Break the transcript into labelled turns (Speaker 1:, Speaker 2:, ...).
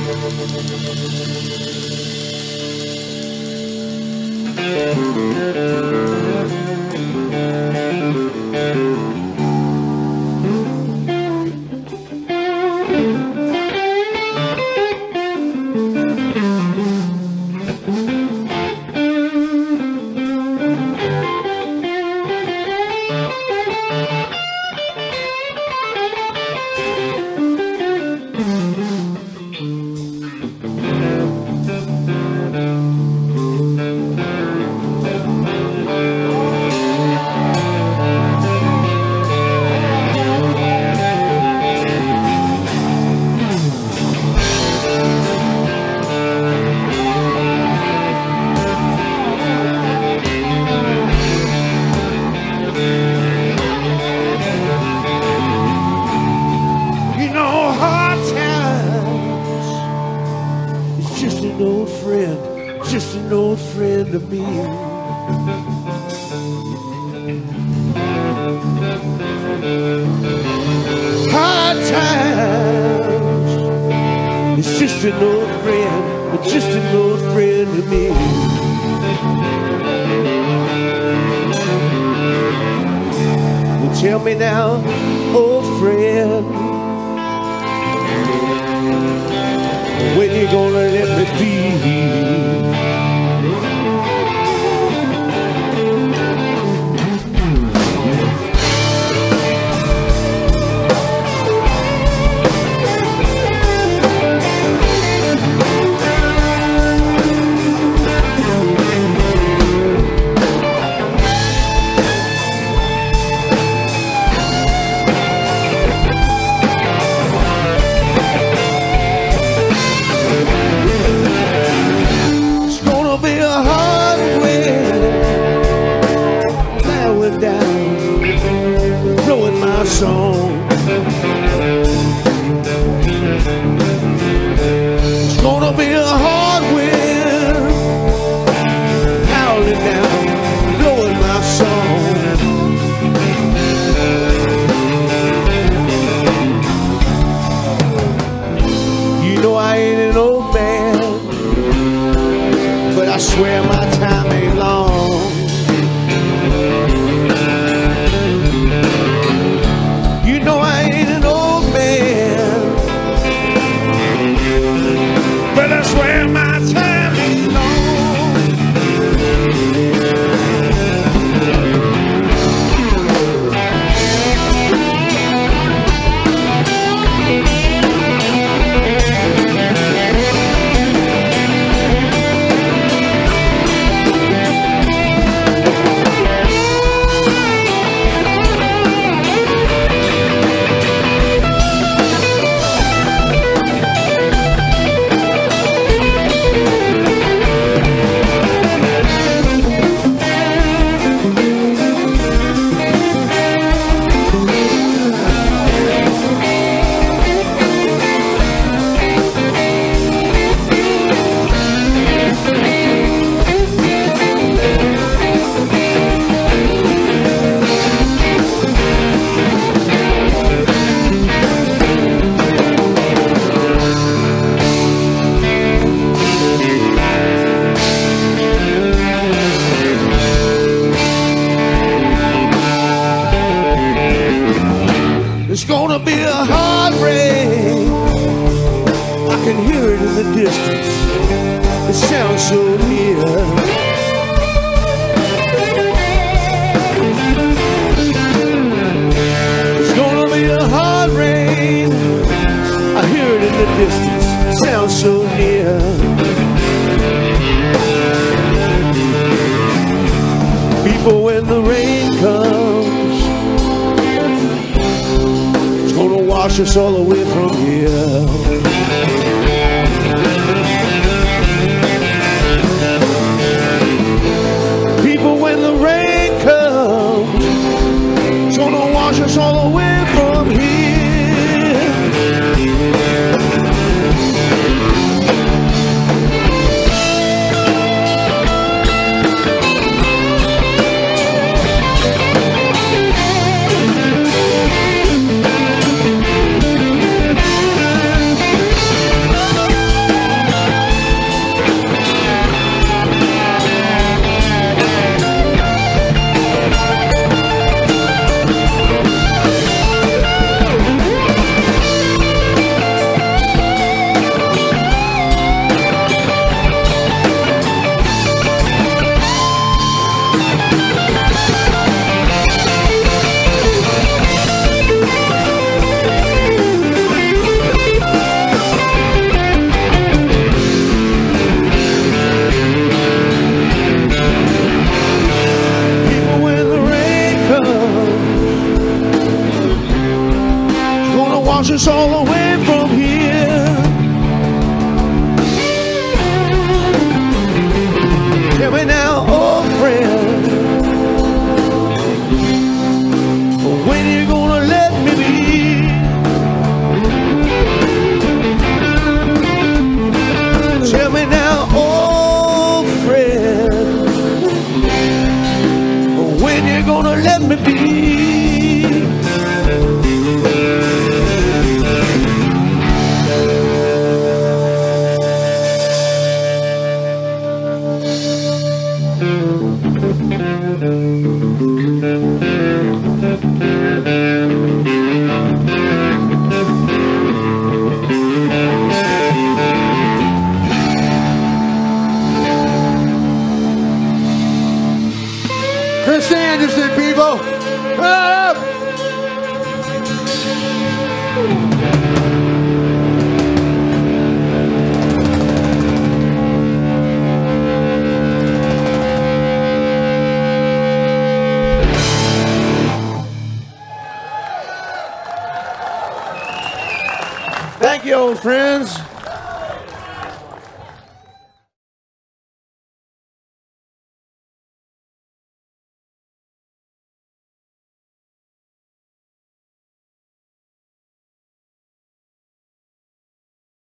Speaker 1: Tell me now, old friend, when you gonna let me be? It's gonna be a hard wind howling down, blowing my song. You know I ain't an old man, but I swear my time ain't long. It's gonna be a hard rain. I can hear it in the distance. It sounds so near. It's gonna be a hard rain. I hear it in the distance. It sounds so near. People, when the rain comes, gonna wash us all away from here. People, when the rain comes, it's gonna wash us all away from here. away from here. Tell me now, old friend, when you gonna let me be? Tell me now, old friend, when you gonna let me be? Chris Anderson, people. Up! Thank you, old friends.